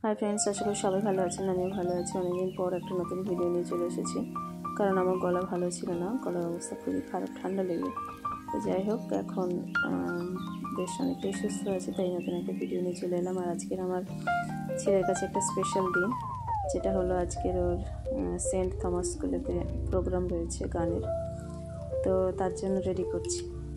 Hi friends, आशा करी सबाई भालो आछेन। आमिও ভালো আছি। অনেকদিন পর একটা নতুন ভিডিও নিয়ে চলে এসেছি, কারণ আমার গলা ভালো ছিল না, গলার অবস্থা খুবই খারাপ, ঠান্ডা লেগে। তো যাই হোক, এখন বেশ অনেকটাই সুস্থ আছি, তাই নতুন একটা ভিডিও নিয়ে চলে এলাম। আর আজকের আমার ছেলের কাছে একটা স্পেশাল দিন, যেটা হলো আজকের ওর সেন্ট থমাস স্কুলেতে প্রোগ্রাম রয়েছে গানের, তো তার জন্য রেডি করছি।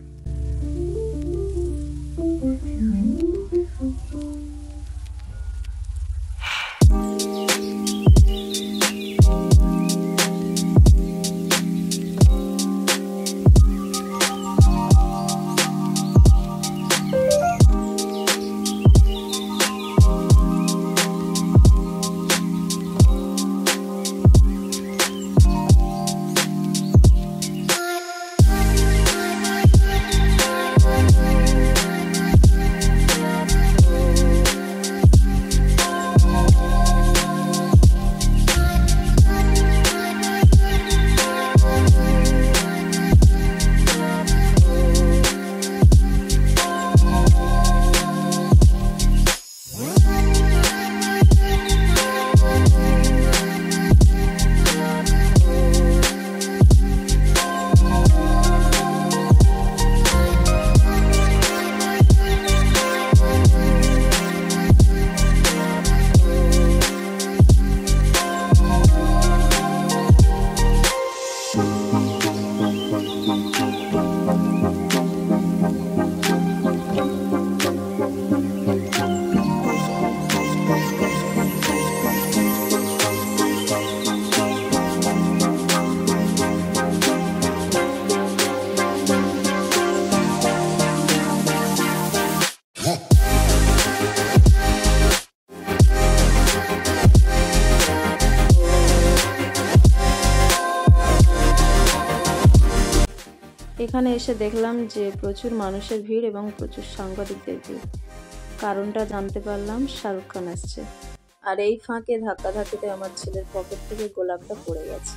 এখানে এসে দেখলাম যে প্রচুর মানুষের ভিড় এবং প্রচুর সাংবাদিকদের ভিড়। কারণটা জানতে পারলাম, শাহরুখ খান আসছে। আর এই ফাঁকে ধাক্কাধাক্কিতে আমার ছেলের পকেট থেকে গোলাপটা পড়ে গেছে।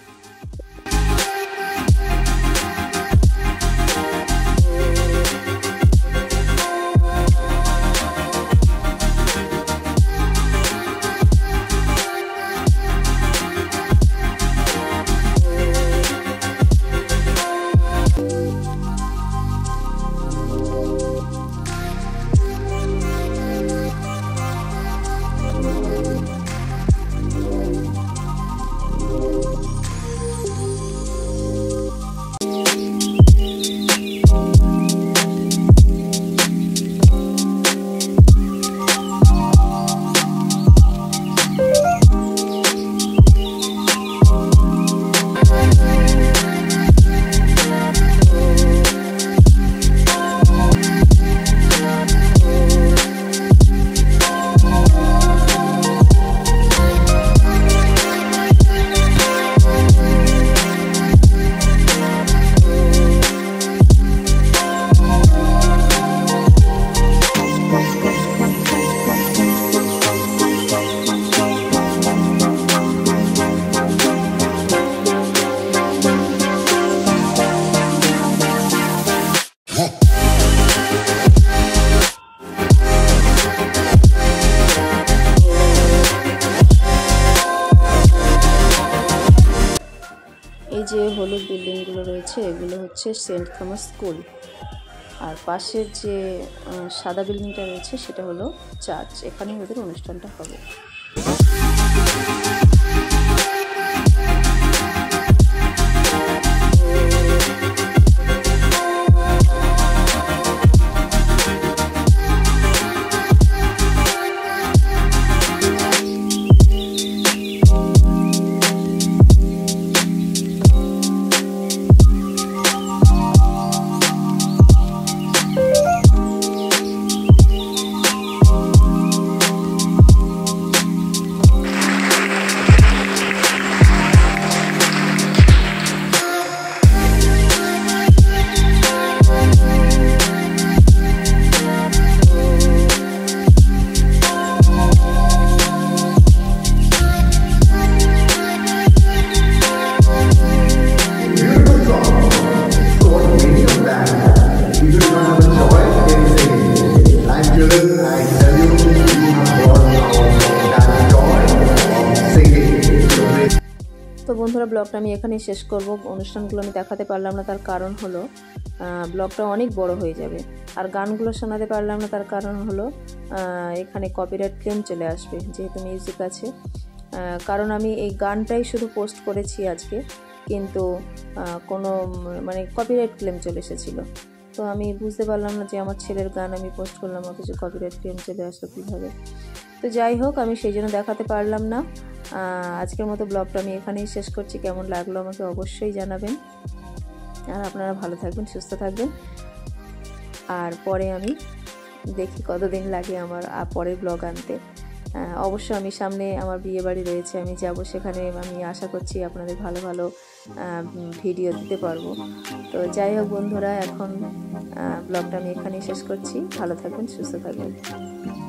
এই যে হলুদ বিল্ডিংগুলো রয়েছে, এগুলো হচ্ছে সেন্ট থমাস স্কুল। আর পাশের যে সাদা বিল্ডিংটা রয়েছে সেটা হলো চার্চ। এখানেই ওদের অনুষ্ঠানটা হবে। বন্ধুরা, ব্লগটা আমি এখানেই শেষ করব। অনুষ্ঠানগুলো আমি দেখাতে পারলাম না, তার কারণ হলো ব্লগটা অনেক বড় হয়ে যাবে। আর গানগুলো শোনাতে পারলাম না, তার কারণ হলো এখানে কপিরাইট ক্লেম চলে আসবে, যেহেতু মিউজিক আছে। কারণ আমি এই গানটাই শুধু পোস্ট করেছি আজকে, কিন্তু কোনো মানে কপিরাইট ক্লেম চলে এসেছিলো। তো আমি বুঝতে পারলাম না যে আমার ছেলের গান আমি পোস্ট করলাম, অথচ কপিরাইট ক্লেম চলে আসলো কীভাবে। তো যাই হোক, আমি সেই জন্য দেখাতে পারলাম না। আজকের মতো ব্লগটা আমি এখানেই শেষ করছি। কেমন লাগলো আমাকে অবশ্যই জানাবেন। আর আপনারা ভালো থাকবেন, সুস্থ থাকবেন। আর পরে আমি দেখি কতদিন লাগে আমার পরের ব্লগ আনতে। অবশ্য আমি সামনে আমার বিয়ে বাড়ি রয়েছে, আমি যাব সেখানে। আমি আশা করছি আপনাদের ভালো ভালো ভিডিও দিতে পারবো। তো যাই হোক বন্ধুরা, এখন ব্লগটা আমি এখানেই শেষ করছি। ভালো থাকবেন, সুস্থ থাকবেন।